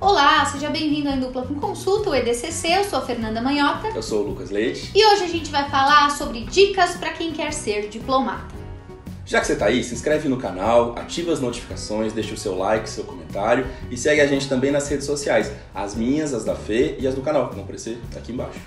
Olá, seja bem-vindo ao Em Dupla com Consulta, o EDCC. Eu sou a Fernanda Manhota. Eu sou o Lucas Leite. E hoje a gente vai falar sobre dicas para quem quer ser diplomata. Já que você tá aí, se inscreve no canal, ativa as notificações, deixa o seu like, seu comentário e segue a gente também nas redes sociais. As minhas, as da Fê e as do canal, que vão aparecer aqui embaixo.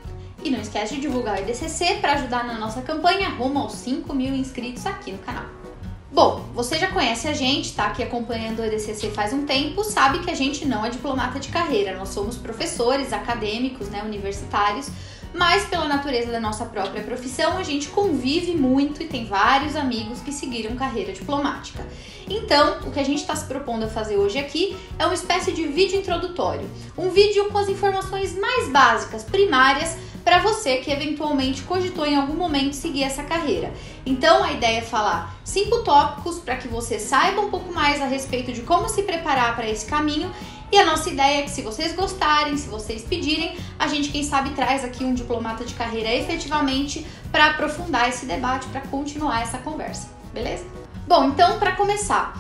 E não esquece de divulgar o EDCC para ajudar na nossa campanha rumo aos 5 mil inscritos aqui no canal. Bom, você já conhece a gente, tá aqui acompanhando o EDCC faz um tempo, sabe que a gente não é diplomata de carreira, nós somos professores, acadêmicos, universitários, mas pela natureza da nossa própria profissão, a gente convive muito e tem vários amigos que seguiram carreira diplomática. Então, o que a gente está se propondo a fazer hoje aqui é uma espécie de vídeo introdutório, um vídeo com as informações mais básicas, primárias, para você que eventualmente cogitou em algum momento seguir essa carreira. Então a ideia é falar 5 tópicos para que você saiba um pouco mais a respeito de como se preparar para esse caminho, e a nossa ideia é que se vocês gostarem, se vocês pedirem, a gente quem sabe traz aqui um diplomata de carreira efetivamente para aprofundar esse debate, para continuar essa conversa, beleza? Bom, então para começar,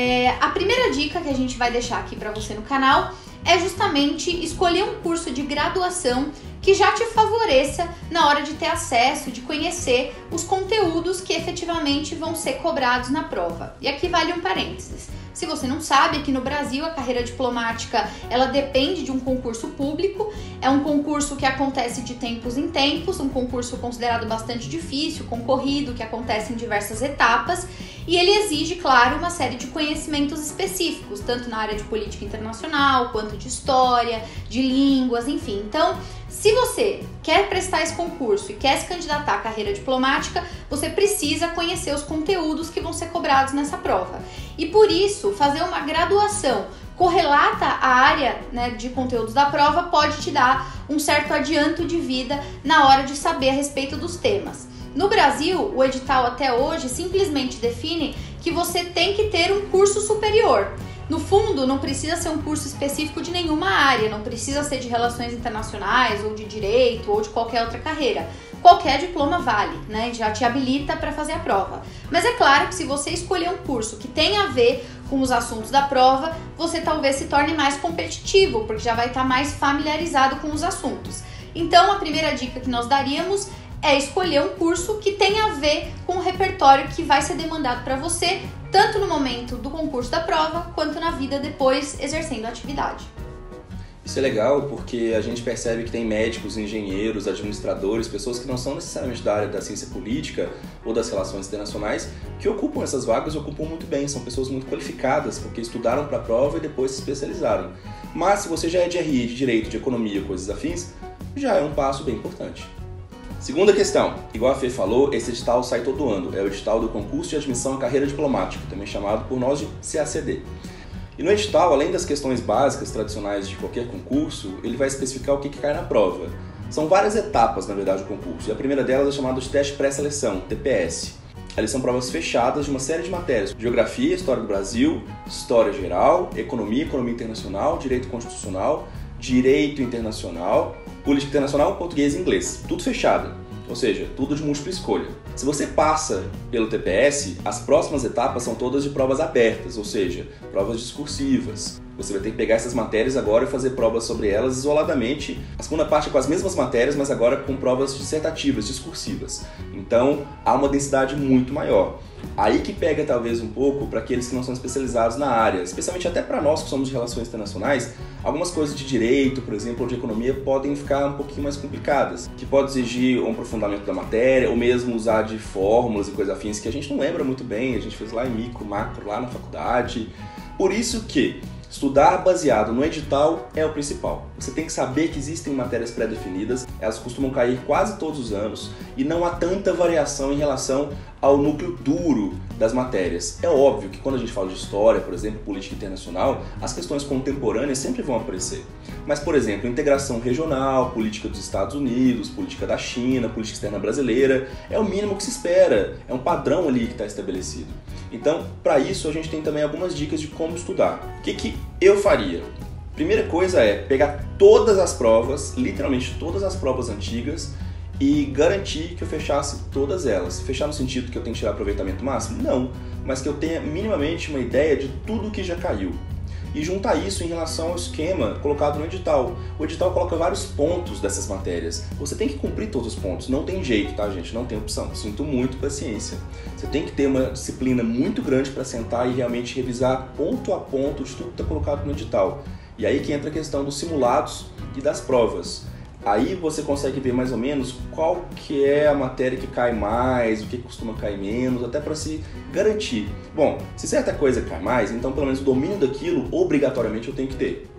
a primeira dica que a gente vai deixar aqui para você no canal é justamente escolher um curso de graduação que já te favoreça na hora de ter acesso, de conhecer os conteúdos que efetivamente vão ser cobrados na prova. E aqui vale um parênteses. Se você não sabe, aqui no Brasil a carreira diplomática ela depende de um concurso público, é um concurso que acontece de tempos em tempos, um concurso considerado bastante difícil, concorrido, que acontece em diversas etapas, e ele exige, claro, uma série de conhecimentos específicos, tanto na área de política internacional, quanto de história, de línguas, enfim. Então, se você quer prestar esse concurso e quer se candidatar à carreira diplomática, você precisa conhecer os conteúdos que vão ser cobrados nessa prova. E por isso, fazer uma graduação correlata à área de conteúdos da prova pode te dar um certo adianto de vida na hora de saber a respeito dos temas. No Brasil, o edital até hoje simplesmente define que você tem que ter um curso superior. No fundo, não precisa ser um curso específico de nenhuma área, não precisa ser de relações internacionais, ou de direito, ou de qualquer outra carreira. Qualquer diploma vale, já te habilita para fazer a prova. Mas é claro que se você escolher um curso que tem a ver com os assuntos da prova, você talvez se torne mais competitivo, porque já vai estar mais familiarizado com os assuntos. Então, a primeira dica que nós daríamos é escolher um curso que tenha a ver com o repertório que vai ser demandado para você, tanto no momento do concurso da prova, quanto na vida depois exercendo a atividade. Isso é legal porque a gente percebe que tem médicos, engenheiros, administradores, pessoas que não são necessariamente da área da ciência política ou das relações internacionais, que ocupam essas vagas e ocupam muito bem, são pessoas muito qualificadas, porque estudaram para a prova e depois se especializaram. Mas se você já é de RI, de Direito, de Economia, coisas afins, já é um passo bem importante. Segunda questão, igual a Fê falou, esse edital sai todo ano, é o edital do Concurso de Admissão à Carreira Diplomática, também chamado por nós de CACD. E no edital, além das questões básicas tradicionais de qualquer concurso, ele vai especificar o que cai na prova. São várias etapas, na verdade, do concurso, e a primeira delas é chamada de Teste Pré-Seleção, TPS. Elas são provas fechadas de uma série de matérias: Geografia, História do Brasil, História Geral, Economia, Economia Internacional, Direito Constitucional, Direito Internacional, Política Internacional, Português e Inglês. Tudo fechado, ou seja, tudo de múltipla escolha. Se você passa pelo TPS, as próximas etapas são todas de provas abertas, ou seja, provas discursivas. Você vai ter que pegar essas matérias agora e fazer provas sobre elas isoladamente. A segunda parte é com as mesmas matérias, mas agora com provas dissertativas, discursivas. Então, há uma densidade muito maior. Aí que pega talvez um pouco para aqueles que não são especializados na área, especialmente até para nós que somos de relações internacionais, algumas coisas de direito, por exemplo, ou de economia podem ficar um pouquinho mais complicadas, que pode exigir um aprofundamento da matéria, ou mesmo usar de fórmulas e coisas afins que a gente não lembra muito bem, a gente fez lá em micro, macro, lá na faculdade. Por isso que estudar baseado no edital é o principal. Você tem que saber que existem matérias pré-definidas, elas costumam cair quase todos os anos e não há tanta variação em relação ao núcleo duro das matérias. É óbvio que quando a gente fala de história, por exemplo, política internacional, as questões contemporâneas sempre vão aparecer. Mas, por exemplo, integração regional, política dos Estados Unidos, política da China, política externa brasileira, é o mínimo que se espera, é um padrão ali que está estabelecido. Então, para isso, a gente tem também algumas dicas de como estudar. O que eu faria? Primeira coisa é pegar todas as provas, literalmente todas as provas antigas, e garantir que eu fechasse todas elas. Fechar no sentido que eu tenho que tirar aproveitamento máximo? Não, mas que eu tenha minimamente uma ideia de tudo que já caiu. e juntar isso em relação ao esquema colocado no edital. O edital coloca vários pontos dessas matérias. Você tem que cumprir todos os pontos, não tem jeito, tá, gente? Não tem opção. Sinto muito, paciência. Você tem que ter uma disciplina muito grande para sentar e realmente revisar ponto a ponto de tudo que está colocado no edital. E aí que entra a questão dos simulados e das provas. Aí você consegue ver mais ou menos qual que é a matéria que cai mais, o que costuma cair menos, até para se garantir. Bom, se certa coisa cai mais, então pelo menos o domínio daquilo, obrigatoriamente eu tenho que ter.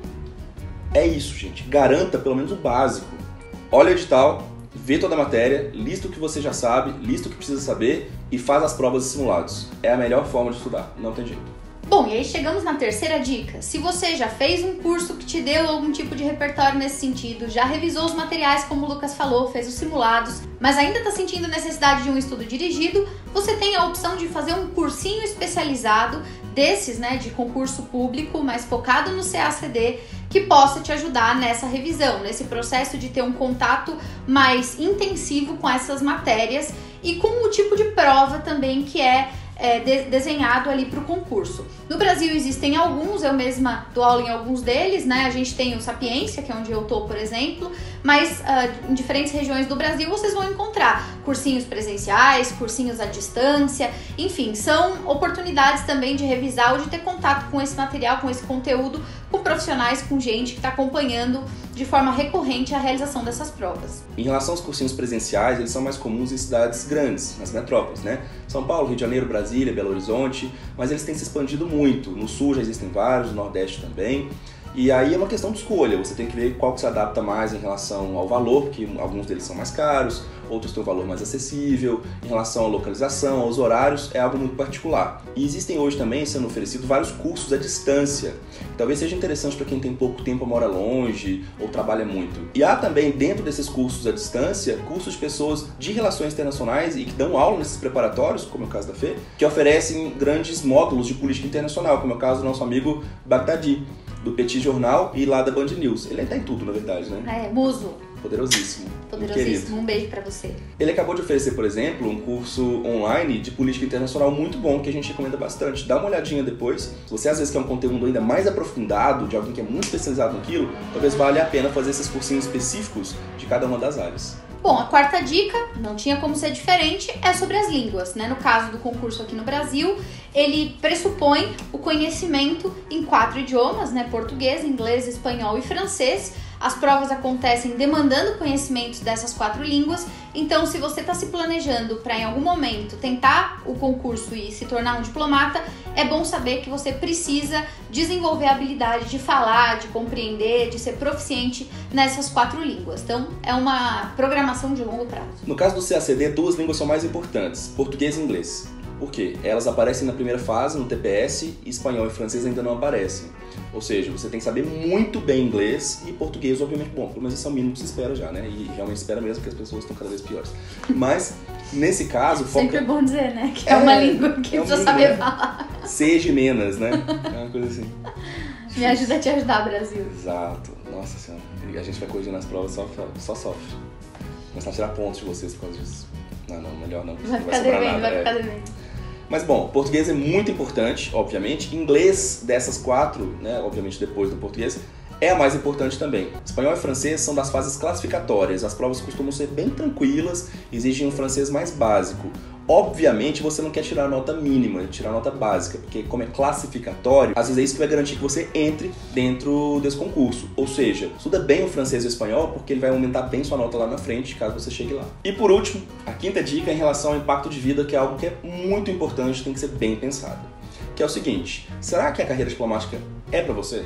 É isso, gente. Garanta pelo menos o básico. Olha o edital, vê toda a matéria, lista o que você já sabe, lista o que precisa saber e faz as provas e simulados. É a melhor forma de estudar, não tem jeito. Bom, e aí chegamos na terceira dica. Se você já fez um curso que te deu algum tipo de repertório nesse sentido, já revisou os materiais, como o Lucas falou, fez os simulados, mas ainda está sentindo necessidade de um estudo dirigido, você tem a opção de fazer um cursinho especializado desses, né, de concurso público, mas focado no CACD, que possa te ajudar nessa revisão, nesse processo de ter um contato mais intensivo com essas matérias e com o tipo de prova também que é desenhado ali para o concurso. No Brasil existem alguns, eu mesma dou aula em alguns deles, né? A gente tem o Sapiência, que é onde eu tô, por exemplo, mas em diferentes regiões do Brasil vocês vão encontrar cursinhos presenciais, cursinhos à distância, enfim, são oportunidades também de revisar ou de ter contato com esse material, com esse conteúdo, com profissionais, com gente que está acompanhando de forma recorrente a realização dessas provas. Em relação aos cursinhos presenciais, eles são mais comuns em cidades grandes, nas metrópoles, né? São Paulo, Rio de Janeiro, Brasília, Belo Horizonte, mas eles têm se expandido muito. No Sul já existem vários, no Nordeste também. E aí é uma questão de escolha, você tem que ver qual que se adapta mais em relação ao valor, porque alguns deles são mais caros, outros têm um valor mais acessível, em relação à localização, aos horários, é algo muito particular. E existem hoje também sendo oferecidos vários cursos à distância, que talvez seja interessante para quem tem pouco tempo, mora longe ou trabalha muito. E há também dentro desses cursos à distância, cursos de pessoas de relações internacionais e que dão aula nesses preparatórios, como é o caso da Fê, que oferecem grandes módulos de política internacional, como é o caso do nosso amigo Bagdadi, do Petit Jornal e lá da Band News. Ele tá em tudo, na verdade, né? Muso. Poderosíssimo. Poderosíssimo. Um beijo pra você. Ele acabou de oferecer, por exemplo, um curso online de política internacional muito bom, que a gente recomenda bastante. Dá uma olhadinha depois. Se você às vezes quer um conteúdo ainda mais aprofundado, de alguém que é muito especializado naquilo, talvez valha a pena fazer esses cursinhos específicos de cada uma das áreas. Bom, a quarta dica, não tinha como ser diferente, é sobre as línguas, né? No caso do concurso aqui no Brasil, ele pressupõe o conhecimento em 4 idiomas, né? Português, inglês, espanhol e francês. As provas acontecem demandando conhecimentos dessas 4 línguas, então se você está se planejando para em algum momento tentar o concurso e se tornar um diplomata, é bom saber que você precisa desenvolver a habilidade de falar, de compreender, de ser proficiente nessas 4 línguas. Então é uma programação de longo prazo. No caso do CACD, 2 línguas são mais importantes, português e inglês. Por quê? Elas aparecem na primeira fase, no TPS, e espanhol e francês ainda não aparecem. Ou seja, você tem que saber muito bem inglês e português, obviamente, bom, pelo menos esse é o mínimo que se espera já, né? E realmente espera mesmo, porque as pessoas estão cada vez piores. Mas, nesse caso... Sempre é bom dizer, né? Que é uma língua que precisa saber falar. Seja menos, né? É uma coisa assim. Me ajuda a te ajudar, Brasil. Exato. Nossa Senhora. E a gente vai corrigindo as provas, só sofre. Começar a tirar pontos de vocês por causa disso. Não, melhor não. Vai ficar devendo, vai ficar devendo. Mas bom, português é muito importante, obviamente. Inglês, dessas 4, né, obviamente depois do português, é a mais importante também. Espanhol e francês são das fases classificatórias. As provas costumam ser bem tranquilas, exigem um francês mais básico. Obviamente você não quer tirar a nota mínima, tirar a nota básica, porque como é classificatório, às vezes é isso que vai garantir que você entre dentro desse concurso. Ou seja, estuda bem o francês e o espanhol, porque ele vai aumentar bem sua nota lá na frente, caso você chegue lá. E por último, a quinta dica é em relação ao impacto de vida, que é algo que é muito importante, tem que ser bem pensado. Que é o seguinte, será que a carreira diplomática é pra você?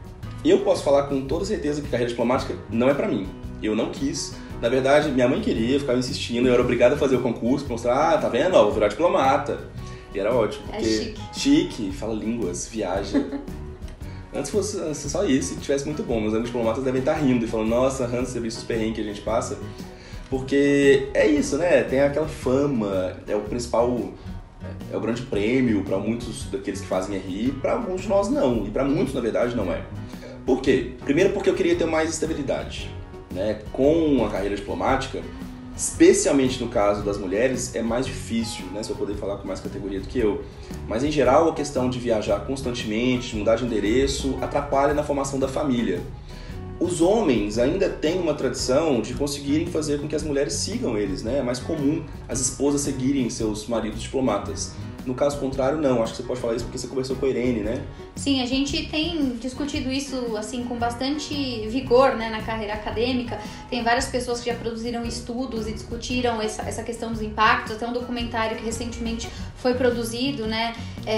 Eu posso falar com toda certeza que a carreira diplomática não é pra mim. Eu não quis. Na verdade, minha mãe queria, ficava insistindo, eu era obrigado a fazer o concurso pra mostrar, tá vendo? Ó, vou virar diplomata. E era ótimo, porque chique, fala línguas, viaja. Antes fosse só isso, se tivesse muito bom. Meus amigos diplomatas devem estar rindo e falando, nossa, Hans, você viu os perrengues que a gente passa? Porque é isso, né? Tem aquela fama, é o principal, é o grande prêmio para muitos daqueles que fazem RI, para alguns de nós não, e para muitos, na verdade, não é. Por quê? Primeiro porque eu queria ter mais estabilidade. Né? Com a carreira diplomática, Especialmente no caso das mulheres, é mais difícil, né? Se eu poder falar com mais categoria do que eu. Mas, em geral, a questão de viajar constantemente, de mudar de endereço, atrapalha na formação da família. Os homens ainda têm uma tradição de conseguirem fazer com que as mulheres sigam eles, né? É mais comum as esposas seguirem seus maridos diplomatas. No caso contrário, não. Acho que você pode falar isso porque você conversou com a Irene, né? Sim, a gente tem discutido isso assim com bastante vigor, né, na carreira acadêmica. Tem várias pessoas que já produziram estudos e discutiram essa questão dos impactos. Até um documentário que recentemente foi produzido, né,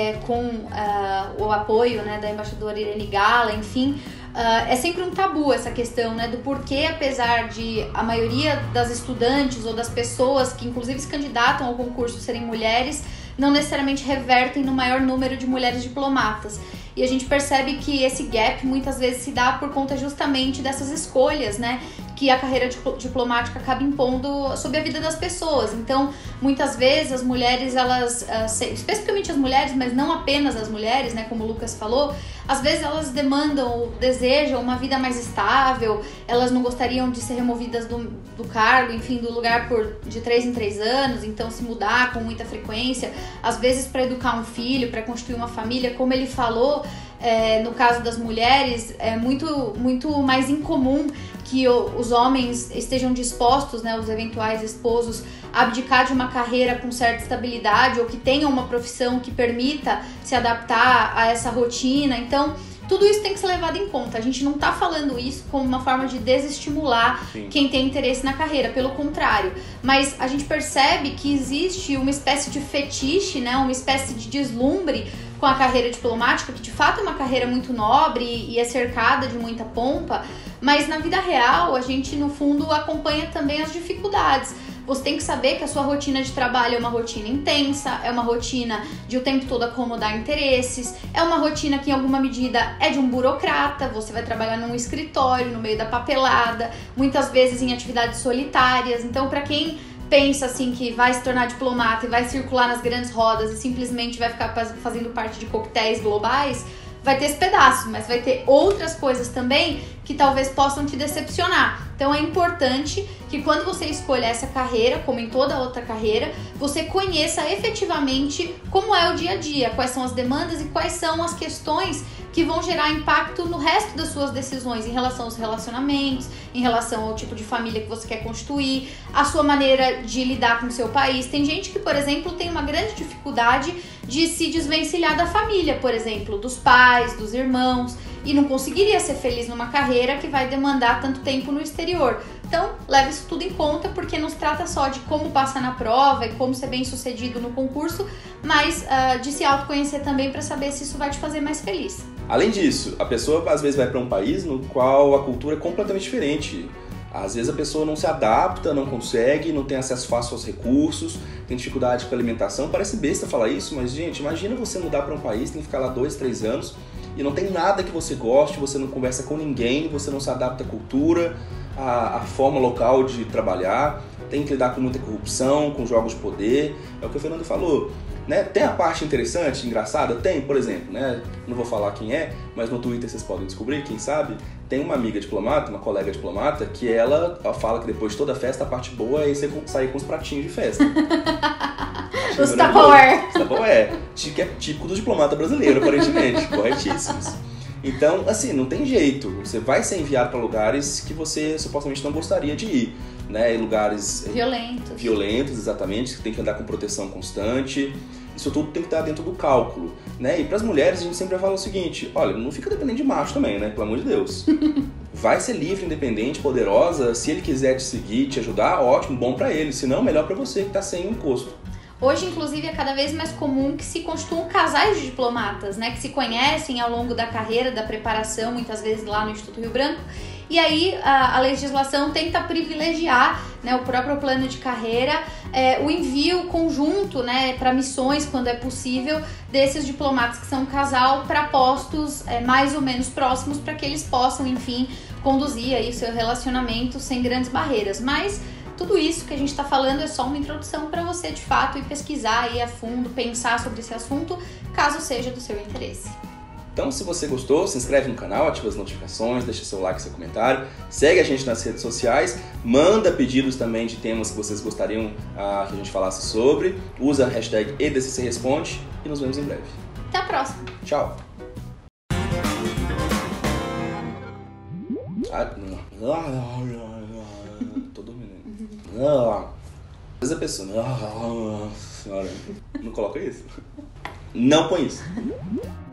com o apoio, né, da embaixadora Irene Gala, enfim. É sempre um tabu essa questão, né, do porquê, apesar de a maioria das estudantes ou das pessoas que inclusive se candidatam ao concurso serem mulheres, não necessariamente revertem no maior número de mulheres diplomatas. E a gente percebe que esse gap muitas vezes se dá por conta justamente dessas escolhas, né, que a carreira diplomática acaba impondo sobre a vida das pessoas. Então, muitas vezes as mulheres, elas, especificamente as mulheres, mas não apenas as mulheres, né, como o Lucas falou, às vezes elas demandam ou desejam uma vida mais estável, elas não gostariam de ser removidas do cargo, enfim, do lugar de 3 em 3 anos, então se mudar com muita frequência, às vezes para educar um filho, para constituir uma família, como ele falou, no caso das mulheres, é muito, muito mais incomum que os homens estejam dispostos, né, os eventuais esposos, a abdicar de uma carreira com certa estabilidade ou que tenham uma profissão que permita se adaptar a essa rotina. Então, tudo isso tem que ser levado em conta. A gente não está falando isso como uma forma de desestimular quem tem interesse na carreira, pelo contrário. Mas a gente percebe que existe uma espécie de fetiche, né, uma espécie de deslumbre com a carreira diplomática, que de fato é uma carreira muito nobre e é cercada de muita pompa, mas na vida real a gente no fundo acompanha também as dificuldades. Você tem que saber que a sua rotina de trabalho é uma rotina intensa, é uma rotina de o tempo todo acomodar interesses, é uma rotina que em alguma medida é de um burocrata, você vai trabalhar num escritório, no meio da papelada, muitas vezes em atividades solitárias. Então, para quem pensa assim que vai se tornar diplomata e vai circular nas grandes rodas e simplesmente vai ficar fazendo parte de coquetéis globais, vai ter esse pedaço, mas vai ter outras coisas também que talvez possam te decepcionar. Então é importante que quando você escolha essa carreira, como em toda outra carreira, você conheça efetivamente como é o dia a dia, quais são as demandas e quais são as questões que vão gerar impacto no resto das suas decisões em relação aos relacionamentos, em relação ao tipo de família que você quer constituir, a sua maneira de lidar com o seu país. Tem gente que, por exemplo, tem uma grande dificuldade de se desvencilhar da família, por exemplo, dos pais, dos irmãos, e não conseguiria ser feliz numa carreira que vai demandar tanto tempo no exterior. Então, leve isso tudo em conta, porque não se trata só de como passar na prova e como ser bem sucedido no concurso, mas de se autoconhecer também para saber se isso vai te fazer mais feliz. Além disso, a pessoa às vezes vai para um país no qual a cultura é completamente diferente. Às vezes a pessoa não se adapta, não consegue, não tem acesso fácil aos recursos, tem dificuldade com a alimentação. Parece besta falar isso, mas, gente, imagina você mudar para um país, tem que ficar lá 2, 3 anos e não tem nada que você goste, você não conversa com ninguém, você não se adapta à cultura, à forma local de trabalhar, tem que lidar com muita corrupção, com jogos de poder. É o que o Fernando falou. Né? Tem a parte interessante, engraçada? Tem, por exemplo, né? Não vou falar quem é, mas no Twitter vocês podem descobrir, quem sabe. Tem uma amiga diplomata, uma colega diplomata, que ela fala que depois de toda festa, a parte boa é você sair com os pratinhos de festa. Os Tupperware. Os Tupperware. Que é típico do diplomata brasileiro, aparentemente. Corretíssimos. Então, assim, não tem jeito. Você vai ser enviado para lugares que você supostamente não gostaria de ir. Né? Lugares violentos, exatamente, que tem que andar com proteção constante. Isso tudo tem que estar dentro do cálculo, né? E para as mulheres a gente sempre fala o seguinte: olha, não fica dependendo de macho também, né? Pelo amor de Deus. Vai ser livre, independente, poderosa. Se ele quiser te seguir, te ajudar, ótimo, bom para ele. Se não, melhor para você que tá sem um encosto. Hoje, inclusive, é cada vez mais comum que se constituam casais de diplomatas, né? Que se conhecem ao longo da carreira, da preparação, muitas vezes lá no Instituto Rio Branco. E aí a legislação tenta privilegiar, né, o próprio plano de carreira, o envio conjunto, né, para missões, quando é possível, desses diplomatas que são um casal para postos mais ou menos próximos, para que eles possam, enfim, conduzir aí o seu relacionamento sem grandes barreiras. Mas tudo isso que a gente está falando é só uma introdução para você, de fato, ir pesquisar aí a fundo, pensar sobre esse assunto, caso seja do seu interesse. Então, se você gostou, se inscreve no canal, ativa as notificações, deixa seu like, seu comentário, segue a gente nas redes sociais, manda pedidos também de temas que vocês gostariam que a gente falasse sobre, usa a hashtag EDCCResponde e nos vemos em breve. Até a próxima. Tchau. Tô dormindo. Às vezes a pessoa... Senhora, não coloca isso. Não põe isso.